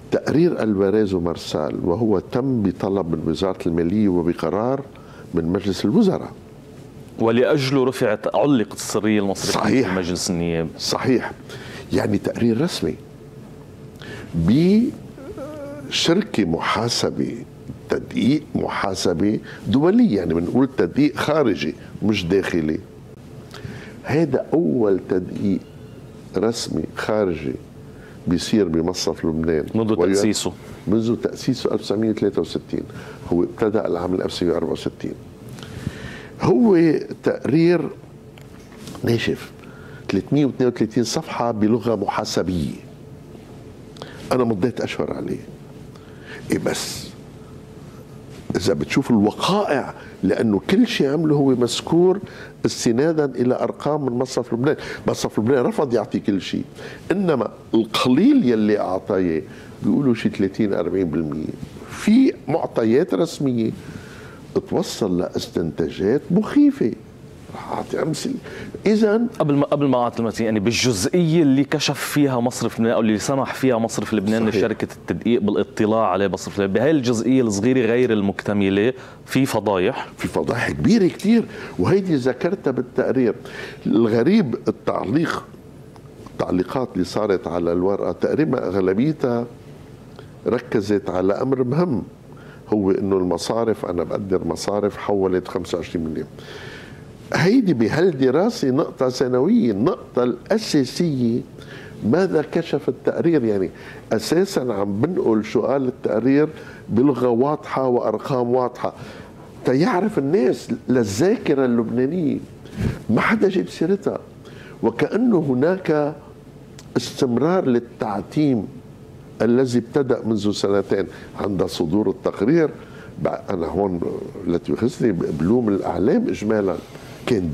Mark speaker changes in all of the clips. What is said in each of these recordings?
Speaker 1: تقرير الفاريز ومارسال، وهو تم بطلب من وزارة المالية وبقرار من مجلس الوزراء،
Speaker 2: ولأجله علقت السرية المصرفية
Speaker 1: صحيح
Speaker 2: في مجلس النيابة.
Speaker 1: صحيح. يعني تقرير رسمي بشركة محاسبة، تدقيق محاسبة دولية، يعني بنقول تدقيق خارجي مش داخلي. هذا أول تدقيق رسمي خارجي بيصير بمصرف لبنان
Speaker 2: منذ تأسيسه.
Speaker 1: منذ تأسيسه 1963. هو ابتدأ العام 1964. هو تقرير ناشف 332 صفحة بلغة محاسبية. أنا مضيت أشهر عليه. إيه بس إذا بتشوف الوقائع، لأنه كل شيء عمله هو مذكور استنادا إلى أرقام من مصرف لبنان. مصرف لبنان رفض يعطي كل شيء، إنما القليل يلي أعطاه بيقولوا شيء 30-40%. في معطيات رسمية توصل لاستنتاجات مخيفة. رح أعطي أمثلة. إذا
Speaker 2: قبل ما أعطي يعني بالجزئية اللي كشف فيها مصرف لبنان، أو اللي سمح فيها مصرف لبنان لشركة التدقيق بالاطلاع على مصرف لبنان، بهاي الجزئية الصغيرة غير المكتملة في فضايح
Speaker 1: كبيرة كتير، وهيدي ذكرتها بالتقرير. الغريب التعليقات اللي صارت على الورقة تقريبا أغلبيتها ركزت على أمر مهم، هو إنه المصارف، أنا بقدر مصارف حولت 25 مليون. هيدي بهالدراسة نقطة ثانوية. النقطة الأساسية ماذا كشف التقرير؟ يعني أساسا عم بنقل شو قال التقرير بلغة واضحة وأرقام واضحة تيعرف الناس للذاكرة اللبنانية. ما حدا جاب سيرتها، وكأنه هناك استمرار للتعتيم الذي ابتدأ منذ سنتين عند صدور التقرير. أنا هون لا تؤاخذني بلوم الإعلام إجمالا، كان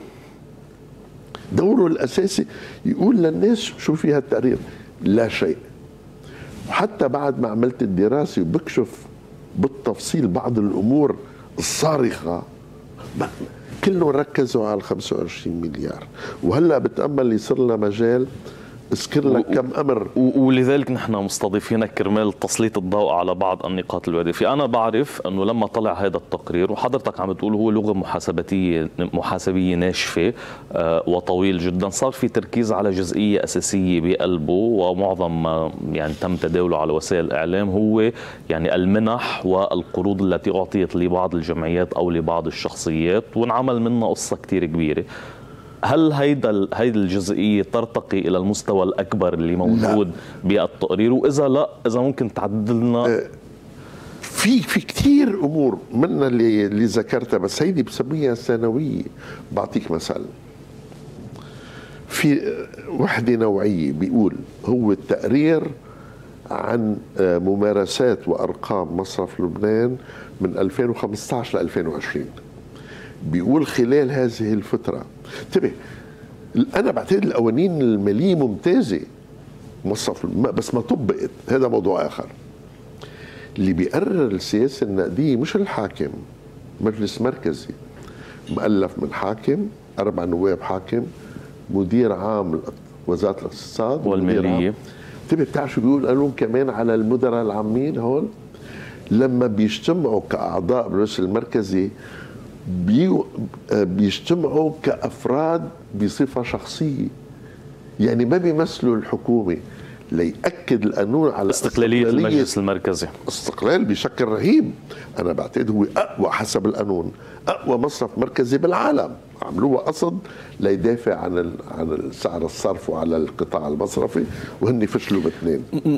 Speaker 1: دوره الأساسي يقول للناس شو فيها التقرير، لا شيء. وحتى بعد ما عملت الدراسة وبكشف بالتفصيل بعض الأمور الصارخة، كلهم ركزوا على 25 مليار. وهلأ بتأمل يصير لنا مجال اذكر لك كم امر.
Speaker 2: ولذلك نحن مستضيفينك كرمال تسليط الضوء على بعض النقاط الواردة. في انا بعرف انه لما طلع هذا التقرير، وحضرتك عم تقول هو لغه محاسبيه ناشفه وطويل جدا، صار في تركيز على جزئيه اساسيه بقلبه، ومعظم ما يعني تم تداوله على وسائل الاعلام هو يعني المنح والقروض التي اعطيت لبعض الجمعيات او لبعض الشخصيات، وانعمل منها قصه كثير كبيره. هل هيدي الجزئية ترتقي إلى المستوى الأكبر اللي موجود بالتقرير؟ وإذا لا، إذا ممكن تعدد لنا.
Speaker 1: في كثير أمور منها اللي ذكرتها، بس هيدي بسميها ثانوية. بعطيك مثل، في وحدة نوعية بيقول هو التقرير عن ممارسات وأرقام مصرف لبنان من 2015 ل 2020. بيقول خلال هذه الفترة، انتبه، أنا بعتقد القوانين المالية ممتازة مصرف بس ما طبقت، هذا موضوع آخر. اللي بيقرر السياسة النقدية مش الحاكم، مجلس مركزي مؤلف من حاكم، 4 نواب حاكم، مدير عام وزارة الاقتصاد
Speaker 2: والمالية.
Speaker 1: انتبه، بتعرف شو بيقول قانون كمان على المدراء العامين هول؟ لما بيجتمعوا كأعضاء بالمجلس المركزي بيجتمعوا كأفراد بصفة شخصية، يعني ما بيمثلوا الحكومة، ليأكد القانون على
Speaker 2: استقلالية المجلس المركزي.
Speaker 1: استقلال بشكل رهيب. أنا بعتقد هو أقوى حسب القانون، أقوى مصرف مركزي بالعالم، عملوه قصد ليدافع عن سعر الصرف وعلى القطاع المصرفي، وهن فشلوا باثنين.